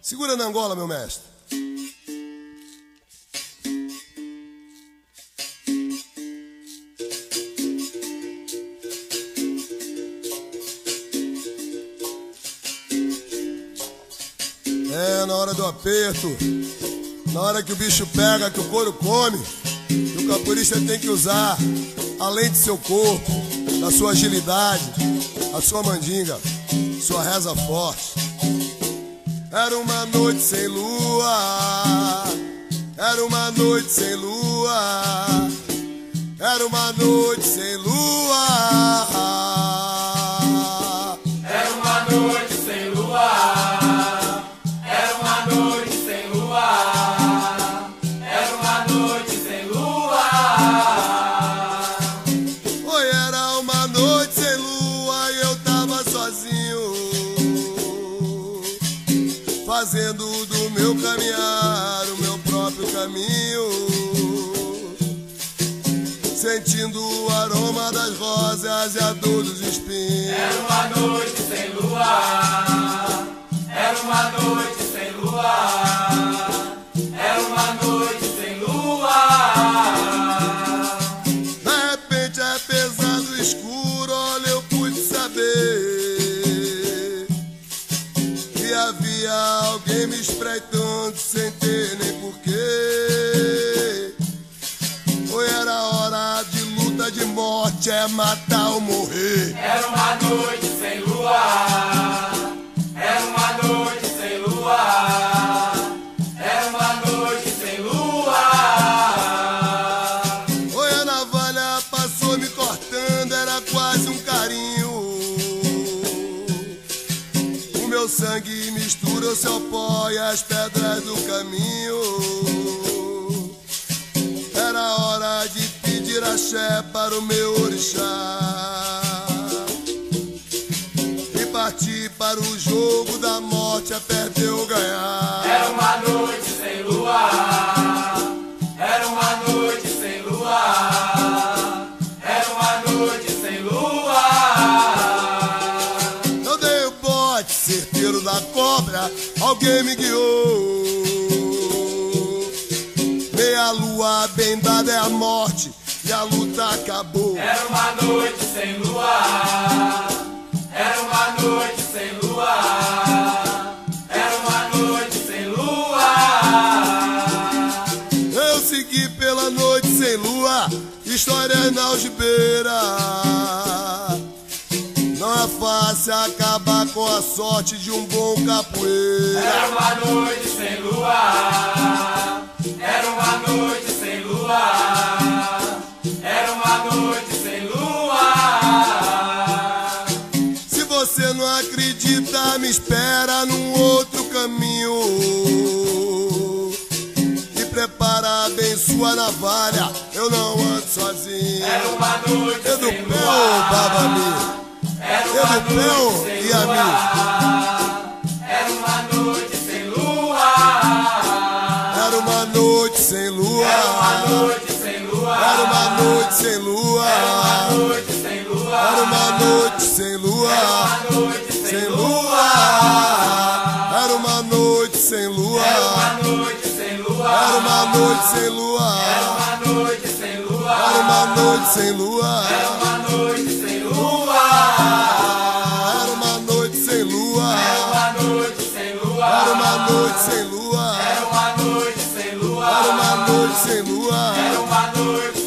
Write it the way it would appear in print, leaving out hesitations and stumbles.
Segura na Angola, meu mestre. É, na hora do aperto, na hora que o bicho pega, que o couro come, que o capoeirista tem que usar, além de seu corpo, da sua agilidade, a sua mandinga, sua reza forte. Era uma noite sem lua, era uma noite sem lua, era uma noite sem lua. Era uma noite sem lua, era uma noite sem lua, era uma noite sem lua. Oi, era uma noite sem lua e eu tava sozinho, fazendo do meu caminhar o meu próprio caminho, sentindo o aroma das rosas e a dor dos espinhos. Era uma noite sem lua, era uma noite sem lua, era uma noite sem lua. De repente, apesar do escuro, olha, eu pude saber que havia alguém me espreitando sem ter nem porquê. Foi era hora de luta, de morte, é matar ou morrer. Era uma noite sem lua, era uma noite sem lua, era uma noite sem lua. Oi, a navalha passou me cortando, era quase um carinho. O meu sangue misturou-se ao pó e as pedras do caminho. Era hora de pedir axé para o meu orixá e partir para o jogo da morte, a perder ou ganhar. Era uma noite sem lua, era uma noite sem lua, era uma noite sem lua. Eu dei o bote, certeiro da cobra, alguém me guiou. Meia lua bem dada é a morte e a luta acabou. Era uma noite sem lua, era uma noite sem lua, era uma noite sem lua. Eu segui pela noite sem lua, histórias na algibeira. Não é fácil acabar com a sorte de um bom capoeira. Era uma noite sem lua, era uma noite sem lua, era uma noite sem lua. Se você não acredita, me espera num outro caminho e prepara bem sua navalha, eu não ando sozinho. Era uma noite sem Edu lua, Peu, Babami, era uma Edu Peu noite sem e a lua, mim. era uma noite sem lua, Era uma noite sem lua, era uma noite sem lua, era uma noite sem lua, era uma noite sem lua, era uma noite sem lua, era uma noite sem lua, era uma noite sem lua, era uma noite sem lua, era uma noite sem lua, era uma noite sem lua, era uma noite sem lua, era uma noite sem lua, era uma noite sem lua, era uma noite sem lua, era uma noite sem lua, era uma noite sem lua, era uma noite sem lua, era uma noite